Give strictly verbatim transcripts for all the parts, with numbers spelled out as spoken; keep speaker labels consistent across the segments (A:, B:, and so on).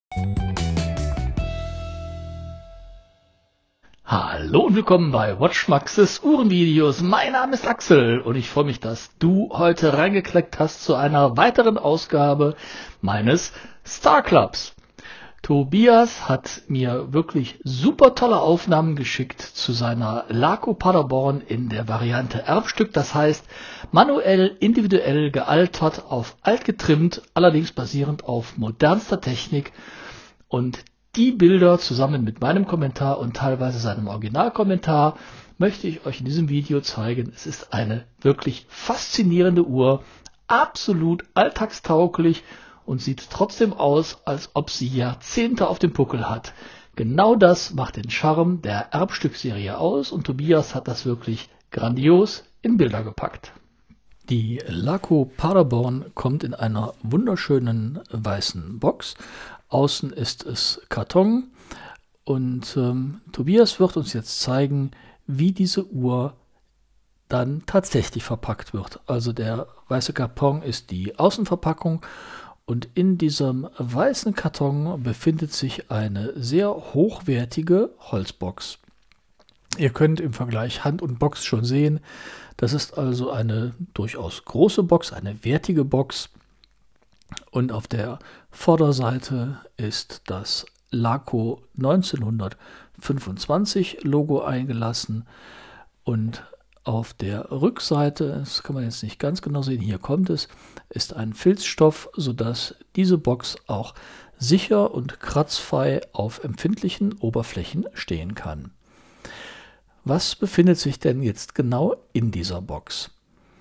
A: Hallo und willkommen bei WatchMaxes Uhrenvideos. Mein Name ist Axel und ich freue mich, dass du heute reingeklickt hast zu einer weiteren Ausgabe meines Star Clubs. Tobias hat mir wirklich super tolle Aufnahmen geschickt zu seiner Laco Paderborn in der Variante Erbstück. Das heißt manuell, individuell gealtert, auf alt getrimmt, allerdings basierend auf modernster Technik. Und die Bilder zusammen mit meinem Kommentar und teilweise seinem Originalkommentar möchte ich euch in diesem Video zeigen. Es ist eine wirklich faszinierende Uhr, absolut alltagstauglich und sieht trotzdem aus, als ob sie Jahrzehnte auf dem Puckel hat. Genau das macht den Charme der Erbstück-Serie aus und Tobias hat das wirklich grandios in Bilder gepackt. Die Laco Paderborn kommt in einer wunderschönen weißen Box. Außen ist es Karton und ähm, Tobias wird uns jetzt zeigen, wie diese Uhr dann tatsächlich verpackt wird. Also der weiße Karton ist die Außenverpackung und in diesem weißen Karton befindet sich eine sehr hochwertige Holzbox. Ihr könnt im Vergleich Hand und Box schon sehen, das ist also eine durchaus große Box, eine wertige Box. Und auf der Vorderseite ist das Laco neunzehnhundertfünfundzwanzig Logo eingelassen und auf der Rückseite, das kann man jetzt nicht ganz genau sehen, hier kommt es, ist ein Filzstoff, sodass diese Box auch sicher und kratzfrei auf empfindlichen Oberflächen stehen kann. Was befindet sich denn jetzt genau in dieser Box?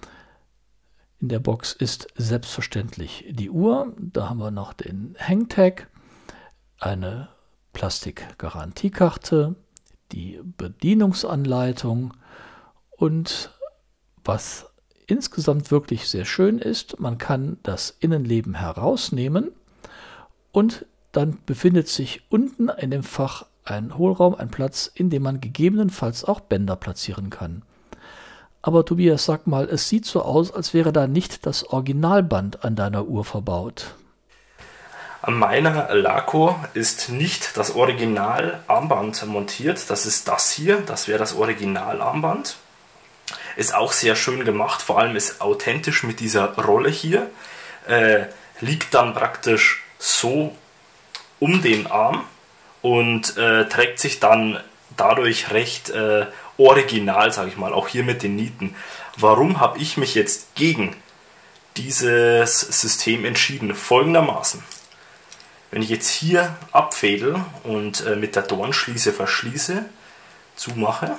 A: In der Box ist selbstverständlich die Uhr, da haben wir noch den Hangtag, eine Plastikgarantiekarte, die Bedienungsanleitung und was insgesamt wirklich sehr schön ist, man kann das Innenleben herausnehmen und dann befindet sich unten in dem Fach ein Hohlraum, ein Platz, in dem man gegebenenfalls auch Bänder platzieren kann. Aber Tobias, sag mal, es sieht so aus, als wäre da nicht das Originalband an deiner Uhr verbaut.
B: An meiner Laco ist nicht das Originalarmband montiert. Das ist das hier, das wäre das Originalarmband. Ist auch sehr schön gemacht, vor allem ist authentisch mit dieser Rolle hier. Äh, liegt dann praktisch so um den Arm und äh, trägt sich dann dadurch recht äh, original, sage ich mal, auch hier mit den Nieten. Warum habe ich mich jetzt gegen dieses System entschieden? Folgendermaßen. Wenn ich jetzt hier abfädel und äh, mit der Dornschließe verschließe, zumache,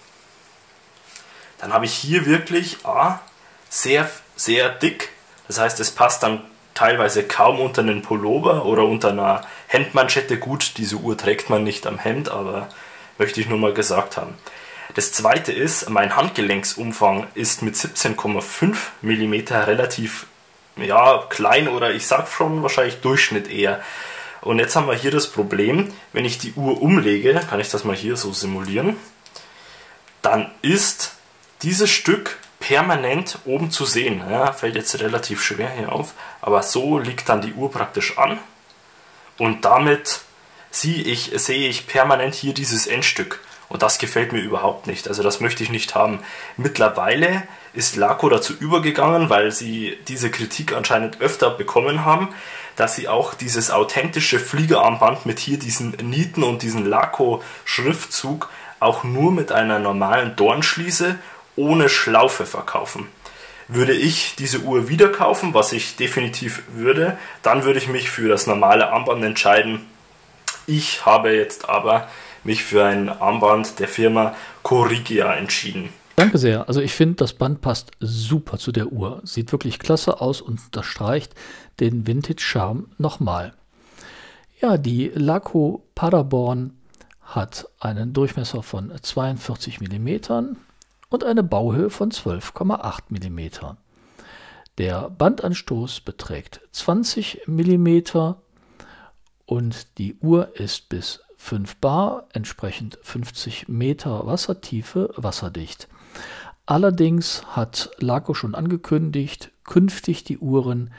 B: dann habe ich hier wirklich A, sehr, sehr dick. Das heißt, es passt dann teilweise kaum unter einen Pullover oder unter einer Hemdmanschette. Gut, diese Uhr trägt man nicht am Hemd, aber möchte ich nur mal gesagt haben. Das zweite ist, mein Handgelenksumfang ist mit siebzehn Komma fünf Millimeter relativ ja, klein oder ich sag schon wahrscheinlich Durchschnitt eher. Und jetzt haben wir hier das Problem, wenn ich die Uhr umlege, kann ich das mal hier so simulieren, dann ist dieses Stück permanent oben zu sehen. Ja, fällt jetzt relativ schwer hier auf, aber so liegt dann die Uhr praktisch an und damit sehe ich, sehe ich permanent hier dieses Endstück. Und das gefällt mir überhaupt nicht. Also das möchte ich nicht haben. Mittlerweile ist Laco dazu übergegangen, weil sie diese Kritik anscheinend öfter bekommen haben, dass sie auch dieses authentische Fliegerarmband mit hier diesen Nieten und diesen Laco-Schriftzug auch nur mit einer normalen Dornschließe ohne Schlaufe verkaufen. Würde ich diese Uhr wieder kaufen, was ich definitiv würde, dann würde ich mich für das normale Armband entscheiden. Ich habe jetzt aber mich für ein Armband der Firma Corigia entschieden.
A: Danke sehr. Also ich finde, das Band passt super zu der Uhr. Sieht wirklich klasse aus und unterstreicht den Vintage-Charme nochmal. Ja, die Laco Paderborn hat einen Durchmesser von zweiundvierzig Millimeter und eine Bauhöhe von zwölf Komma acht Millimeter. Der Bandanstoß beträgt zwanzig Millimeter und die Uhr ist bis fünf Bar, entsprechend fünfzig Meter Wassertiefe, wasserdicht. Allerdings hat Laco schon angekündigt, künftig die Uhren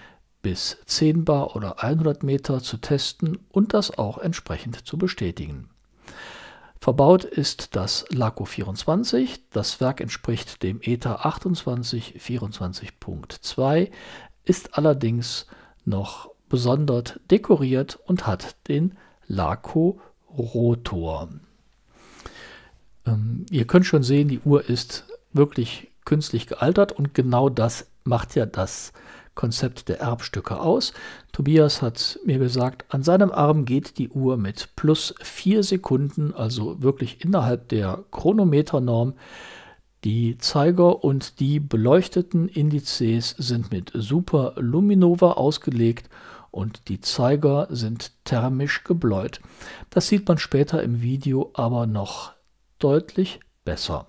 A: bis zehn Bar oder hundert Meter zu testen und das auch entsprechend zu bestätigen. Verbaut ist das LACO vierundzwanzig, das Werk entspricht dem E T A achtundzwanzig vierundzwanzig Punkt zwei, ist allerdings noch besonders dekoriert und hat den LACO Rotor. Ähm, ihr könnt schon sehen, die Uhr ist wirklich künstlich gealtert und genau das macht ja das Konzept der Erbstücke aus. Tobias hat mir gesagt, an seinem Arm geht die Uhr mit plus vier Sekunden, also wirklich innerhalb der Chronometernorm. Die Zeiger und die beleuchteten Indizes sind mit Super Luminova ausgelegt und die Zeiger sind thermisch gebläut. Das sieht man später im Video aber noch deutlich besser.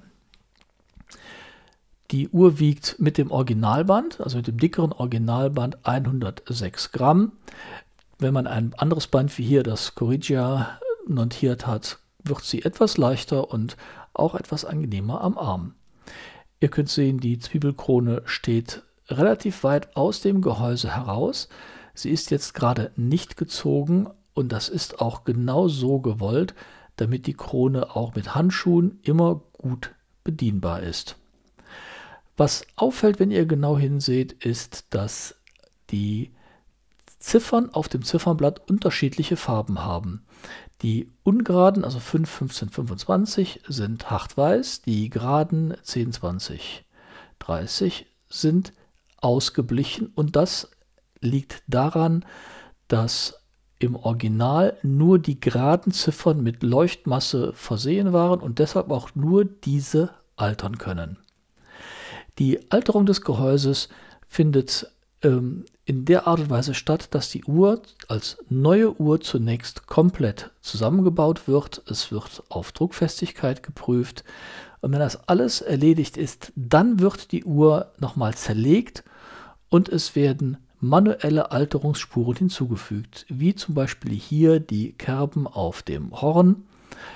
A: Die Uhr wiegt mit dem Originalband, also mit dem dickeren Originalband, hundertsechs Gramm. Wenn man ein anderes Band wie hier das Corrigia montiert hat, wird sie etwas leichter und auch etwas angenehmer am Arm. Ihr könnt sehen, die Zwiebelkrone steht relativ weit aus dem Gehäuse heraus. Sie ist jetzt gerade nicht gezogen und das ist auch genau so gewollt, damit die Krone auch mit Handschuhen immer gut bedienbar ist. Was auffällt, wenn ihr genau hinseht, ist, dass die Ziffern auf dem Ziffernblatt unterschiedliche Farben haben. Die ungeraden, also fünf, fünfzehn, fünfundzwanzig, sind hartweiß, die geraden zehn, zwanzig, dreißig sind ausgeblichen und das liegt daran, dass im Original nur die geraden Ziffern mit Leuchtmasse versehen waren und deshalb auch nur diese altern können. Die Alterung des Gehäuses findet ähm, in der Art und Weise statt, dass die Uhr als neue Uhr zunächst komplett zusammengebaut wird. Es wird auf Druckfestigkeit geprüft. Und wenn das alles erledigt ist, dann wird die Uhr nochmal zerlegt und es werden manuelle Alterungsspuren hinzugefügt, wie zum Beispiel hier die Kerben auf dem Horn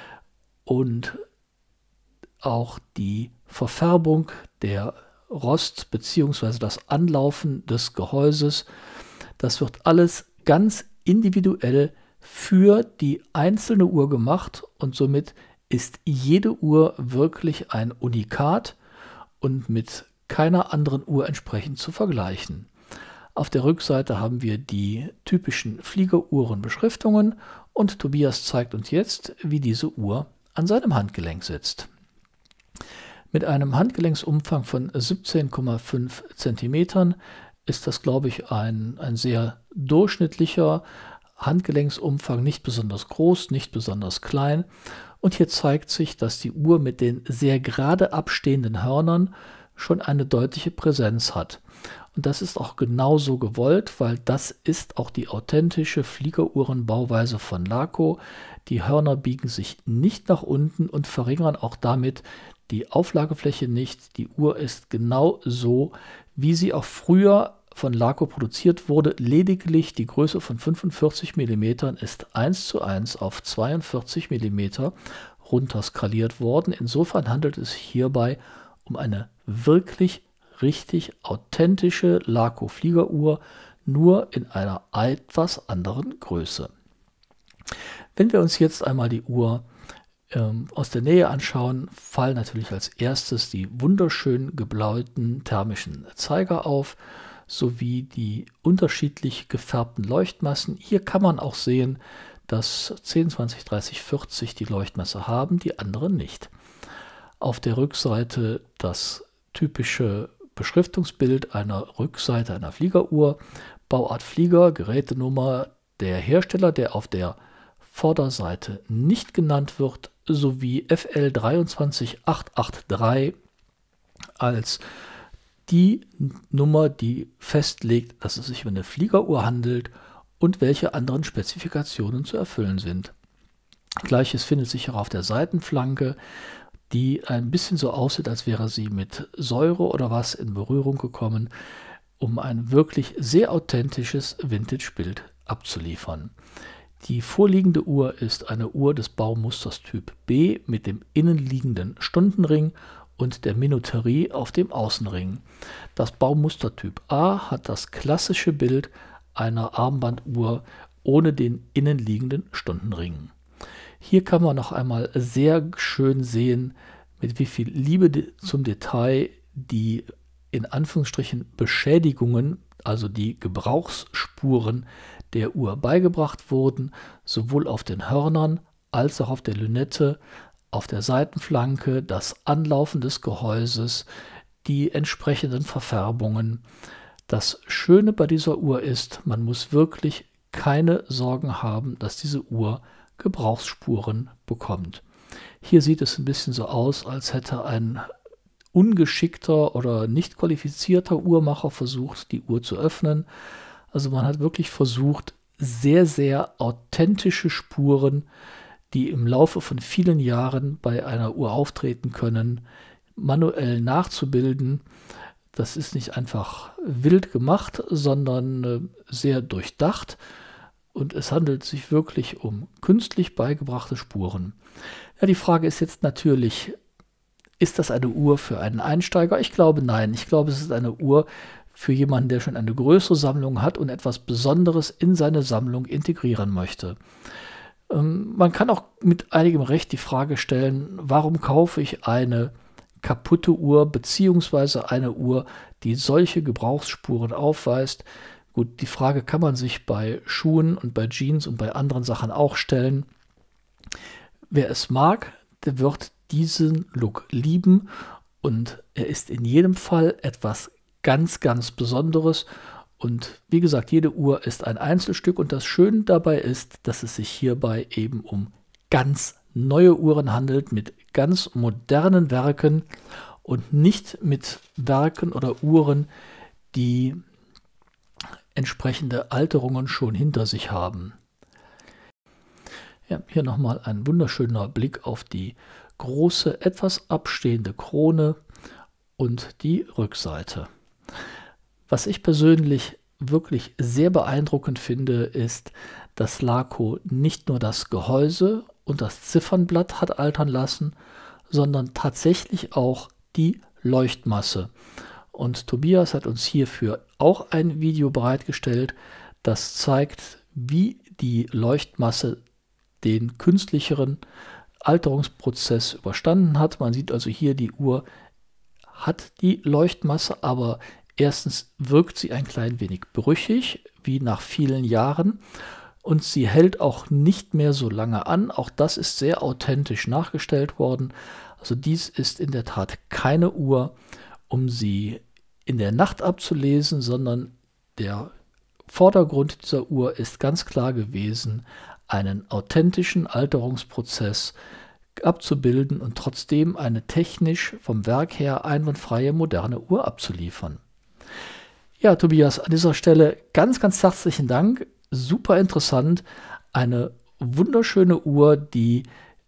A: und auch die Verfärbung der Rost bzw. das Anlaufen des Gehäuses. Das wird alles ganz individuell für die einzelne Uhr gemacht und somit ist jede Uhr wirklich ein Unikat und mit keiner anderen Uhr entsprechend zu vergleichen. Auf der Rückseite haben wir die typischen Fliegeruhrenbeschriftungen und Tobias zeigt uns jetzt, wie diese Uhr an seinem Handgelenk sitzt. Mit einem Handgelenksumfang von siebzehn Komma fünf Zentimetern ist das, glaube ich, ein, ein sehr durchschnittlicher Handgelenksumfang, nicht besonders groß, nicht besonders klein. Und hier zeigt sich, dass die Uhr mit den sehr gerade abstehenden Hörnern schon eine deutliche Präsenz hat. Und das ist auch genauso gewollt, weil das ist auch die authentische Fliegeruhrenbauweise von LACO. Die Hörner biegen sich nicht nach unten und verringern auch damit die Auflagefläche nicht. Die Uhr ist genau so, wie sie auch früher von LACO produziert wurde. Lediglich die Größe von fünfundvierzig Millimeter ist eins zu eins auf zweiundvierzig Millimeter runterskaliert worden. Insofern handelt es hierbei um eine wirklich richtig authentische LACO-Fliegeruhr, nur in einer etwas anderen Größe. Wenn wir uns jetzt einmal die Uhr ähm, aus der Nähe anschauen, fallen natürlich als erstes die wunderschön gebläuten thermischen Zeiger auf, sowie die unterschiedlich gefärbten Leuchtmassen. Hier kann man auch sehen, dass zehn, zwanzig, dreißig, vierzig die Leuchtmasse haben, die anderen nicht. Auf der Rückseite das typische Beschriftungsbild einer Rückseite einer Fliegeruhr, Bauart Flieger, Gerätenummer, der Hersteller, der auf der Vorderseite nicht genannt wird, sowie F L drei zwei acht acht drei als die Nummer, die festlegt, dass es sich um eine Fliegeruhr handelt und welche anderen Spezifikationen zu erfüllen sind. Gleiches findet sich auch auf der Seitenflanke, die ein bisschen so aussieht, als wäre sie mit Säure oder was in Berührung gekommen, um ein wirklich sehr authentisches Vintage-Bild abzuliefern. Die vorliegende Uhr ist eine Uhr des Baumusters Typ B mit dem innenliegenden Stundenring und der Minuterie auf dem Außenring. Das Baumustertyp A hat das klassische Bild einer Armbanduhr ohne den innenliegenden Stundenring. Hier kann man noch einmal sehr schön sehen, mit wie viel Liebe zum Detail die in Anführungsstrichen Beschädigungen, also die Gebrauchsspuren der Uhr beigebracht wurden, sowohl auf den Hörnern als auch auf der Lünette, auf der Seitenflanke, das Anlaufen des Gehäuses, die entsprechenden Verfärbungen. Das Schöne bei dieser Uhr ist, man muss wirklich keine Sorgen haben, dass diese Uhr Gebrauchsspuren bekommt. Hier sieht es ein bisschen so aus, als hätte ein ungeschickter oder nicht qualifizierter Uhrmacher versucht, die Uhr zu öffnen. Also man hat wirklich versucht, sehr, sehr authentische Spuren, die im Laufe von vielen Jahren bei einer Uhr auftreten können, manuell nachzubilden. Das ist nicht einfach wild gemacht, sondern sehr durchdacht. Und es handelt sich wirklich um künstlich beigebrachte Spuren. Ja, die Frage ist jetzt natürlich, ist das eine Uhr für einen Einsteiger? Ich glaube nein. Ich glaube, es ist eine Uhr für jemanden, der schon eine größere Sammlung hat und etwas Besonderes in seine Sammlung integrieren möchte. Ähm, man kann auch mit einigem Recht die Frage stellen, warum kaufe ich eine kaputte Uhr beziehungsweise eine Uhr, die solche Gebrauchsspuren aufweist? Gut, die Frage kann man sich bei Schuhen und bei Jeans und bei anderen Sachen auch stellen. Wer es mag, der wird diesen Look lieben und er ist in jedem Fall etwas ganz, ganz Besonderes. Und wie gesagt, jede Uhr ist ein Einzelstück und das Schöne dabei ist, dass es sich hierbei eben um ganz neue Uhren handelt mit ganz modernen Werken und nicht mit Werken oder Uhren, die entsprechende Alterungen schon hinter sich haben. Ja, hier nochmal ein wunderschöner Blick auf die große, etwas abstehende Krone und die Rückseite. Was ich persönlich wirklich sehr beeindruckend finde, ist, dass Laco nicht nur das Gehäuse und das Ziffernblatt hat altern lassen, sondern tatsächlich auch die Leuchtmasse. Und Tobias hat uns hierfür auch ein Video bereitgestellt, das zeigt, wie die Leuchtmasse den künstlicheren Alterungsprozess überstanden hat. Man sieht also hier, die Uhr hat die Leuchtmasse, aber erstens wirkt sie ein klein wenig brüchig, wie nach vielen Jahren, und sie hält auch nicht mehr so lange an. Auch das ist sehr authentisch nachgestellt worden. Also dies ist in der Tat keine Uhr, um sie in der Nacht abzulesen, sondern der Vordergrund dieser Uhr ist ganz klar gewesen, einen authentischen Alterungsprozess abzubilden und trotzdem eine technisch vom Werk her einwandfreie moderne Uhr abzuliefern. Ja, Tobias, an dieser Stelle ganz, ganz herzlichen Dank. Super interessant. Eine wunderschöne Uhr, die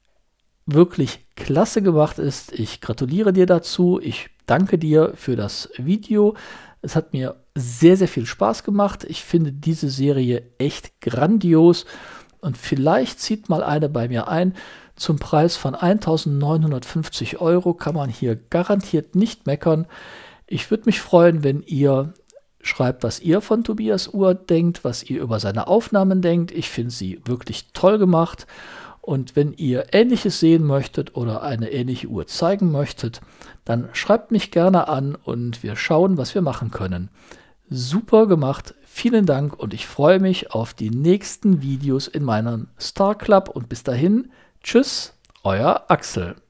A: wirklich klasse gemacht ist. Ich gratuliere dir dazu. Ich danke dir für das Video. Es hat mir sehr, sehr viel Spaß gemacht. Ich finde diese Serie echt grandios. Und vielleicht zieht mal eine bei mir ein. Zum Preis von eintausendneunhundertfünfzig Euro kann man hier garantiert nicht meckern. Ich würde mich freuen, wenn ihr schreibt, was ihr von Tobias Uhr denkt, was ihr über seine Aufnahmen denkt. Ich finde sie wirklich toll gemacht. Und wenn ihr Ähnliches sehen möchtet oder eine ähnliche Uhr zeigen möchtet, dann schreibt mich gerne an und wir schauen, was wir machen können. Super gemacht, vielen Dank und ich freue mich auf die nächsten Videos in meinem Star Club und bis dahin, tschüss, euer Axel.